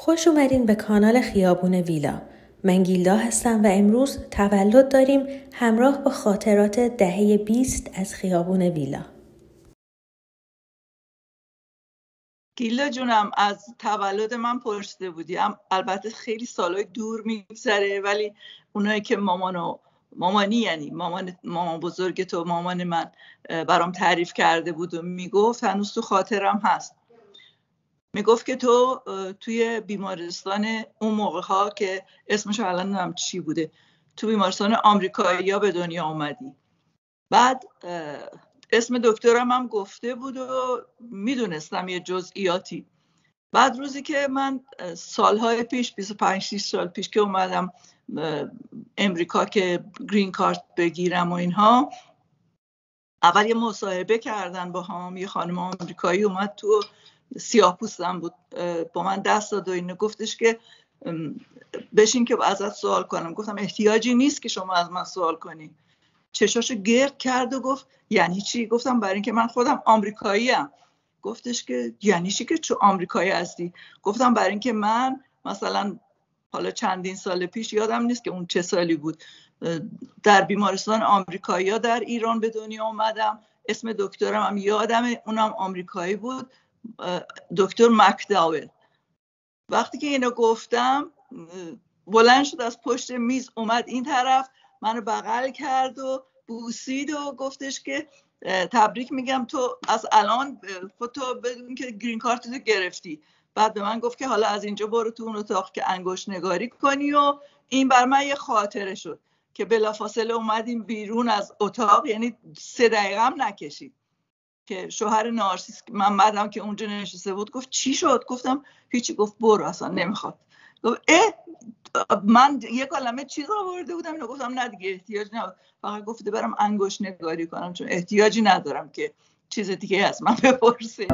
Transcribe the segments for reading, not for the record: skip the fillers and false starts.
خوش اومدین به کانال خیابون ویلا. من گیلدا هستم و امروز تولد داریم همراه با خاطرات دهه 20 از خیابون ویلا. گیلدا جونم، از تولد من پرسیده بودی. البته خیلی سالای دور میگذره، ولی اونایی که مامانی یعنی مامان بزرگ تو، مامان من برام تعریف کرده بود و میگفت، هنوز تو خاطرم هست. میگفت که تو توی بیمارستان اون موقع ها که اسمش الان نمیدونم چی بوده، تو بیمارستان آمریکایی‌ها به دنیا اومدی. بعد اسم دکترم هم گفته بود و میدونستم یه جزئیاتی. بعد روزی که من سالهای پیش 25-6 سال پیش که اومدم امریکا که گرین کارت بگیرم و اینها، اول یه مصاحبه کردن با هم. یه خانم آمریکایی اومد تو، سیاه پوستم بود، با من دست داد و اینو گفتش که بشین که ازت سوال کنم. گفتم احتیاجی نیست که شما از من سوال کنی. چشاشو گرد کرد و گفت یعنی چی؟ گفتم برای اینکه من خودم آمریکایی ام. گفتش که یعنی چی که تو آمریکایی هستی؟ گفتم برای اینکه من مثلا حالا چندین سال پیش، یادم نیست که اون چه سالی بود، در بیمارستان آمریکایی‌ها در ایران به دنیا اومدم. اسم دکترم هم یادمه، اونم آمریکایی بود، دکتر مکداول. وقتی که اینو گفتم بلند شد از پشت میز، اومد این طرف، منو بغل کرد و بوسید و گفتش که تبریک میگم، تو از الان خودتو بدون که گرین کارت رو گرفتی. بعد به من گفت که حالا از اینجا برو تو اون اتاق که انگشت نگاری کنی و این بر من یه خاطره شد که بلافاصله اومدیم بیرون از اتاق. یعنی 3 دقیقه هم نکشید که شوهر نارسیس محمدم که اونجا نشسته بود گفت چی شد؟ گفتم هیچی. گفت برو، اصلا نمیخواد. گفت من یه کلمه چیز آورده بودم اینو. گفتم نه دیگه احتیاج ندارم، فقط گفته برم انگشت نگاری کنم چون احتیاجی ندارم که چیز دیگه از من بپرسه.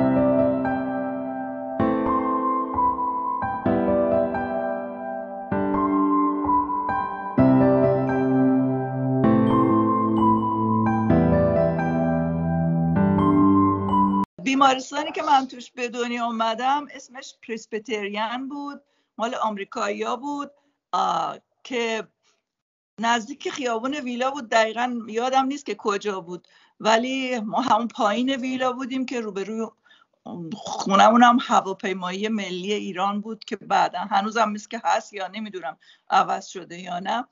بیمارستانی که من توش به دنیا اومدم اسمش پرسبتریان بود، مال آمریکایی‌ها بود، که نزدیک خیابون ویلا بود. دقیقاً یادم نیست که کجا بود، ولی ما همون پایین ویلا بودیم که روبروی خونمون هم هواپیمایی ملی ایران بود که بعدا هنوزم مثل که هست یا نمیدونم عوض شده یا نه.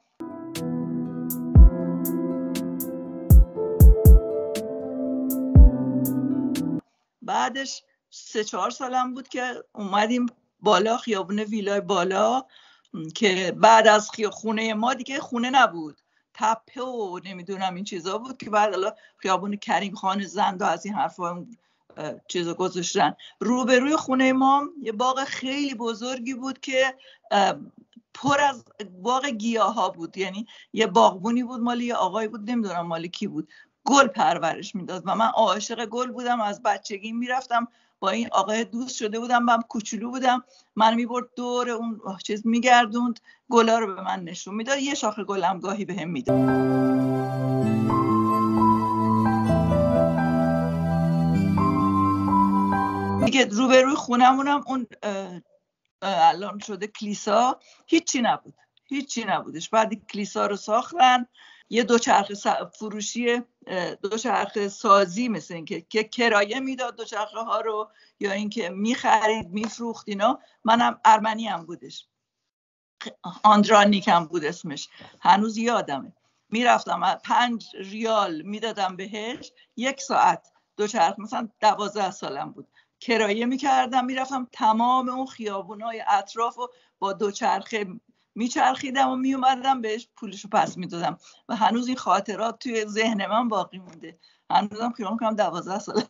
بعدش 3-4 سالم بود که اومدیم بالا، خیابون ویلای بالا، که بعد از خونه ما دیگه خونه نبود، تپه و نمیدونم این چیزا بود که بعد حالا خیابون کریم خان زند و از این حرفا چیزا گذاشتن. روبروی خونه ما یه باغ خیلی بزرگی بود که پر از باغ گیاها بود. یعنی یه باغبونی بود مال یه آقای بود، نمیدونم مال کی بود، گل پرورش میداد و من عاشق گل بودم. از بچگی میرفتم با این آقای دوست شده بودم، من کوچولو بودم، من میبرد دور اون چیز میگردوند، گلا رو به من نشون میداد، یه شاخه گلم گاهی بهم میداد. دیگه روبروی خونمونم اون الان شده کلیسا، هیچی نبودش. بعد کلیسا رو ساختن، یه دوچرخه فروشی، دوچرخه سازی مثل این که کرایه میداد دوچرخه ها رو، یا اینکه میخرید میفروخت اینا. منم ارمنی هم بودش، آندرانیک هم بود اسمش، هنوز یادمه. میرفتم 5 ریال میدادم بهش، 1 ساعت دوچرخه، مثلا 12 سالم بود، کرایه میکردم، میرفتم تمام اون خیابونای اطراف و با دوچرخه میچرخیدم و میومدم بهش پولشو پس میدادم و هنوز این خاطرات توی ذهن من باقی مونده. هنوزم خیال میکنم 12 ساله.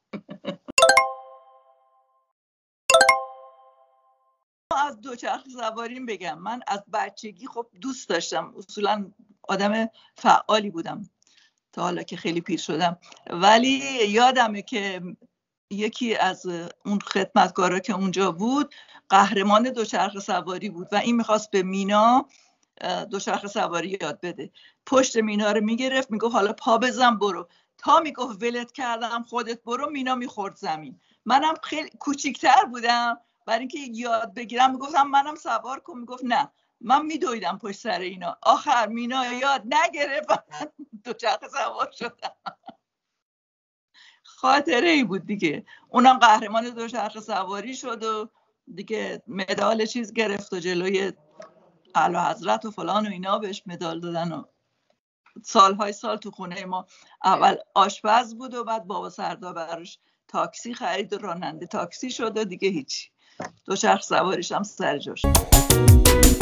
از دوچرخه سواریم بگم، من از بچگی خب دوست داشتم، اصولا آدم فعالی بودم تا حالا که خیلی پیر شدم. ولی یادمه که یکی از اون خدمتکارا که اونجا بود قهرمان دوچرخه سواری بود و این میخواست به مینا دوچرخه سواری یاد بده. پشت مینا رو میگرفت، میگفت حالا پا بزن برو، تا میگفت ولت کردم خودت برو، مینا میخورد زمین. منم خیلی کوچیکتر بودم، برای اینکه یاد بگیرم میگفتم منم سوار کن، میگفت نه، من میدویدم پشت سر اینا. آخر مینا یاد نگرفت، من دوچرخه سوار شدم. خاطره ای بود دیگه. اونم قهرمان دوچرخه سواری شد و دیگه مدال چیز گرفت و جلوی اعلیحضرت و فلان و اینا بهش مدال دادن و سالهای سال تو خونه ما اول آشپز بود و بعد بابا سردار براش تاکسی خرید و راننده تاکسی شد و دیگه هیچی، دوچرخه سواریش هم سر جاش.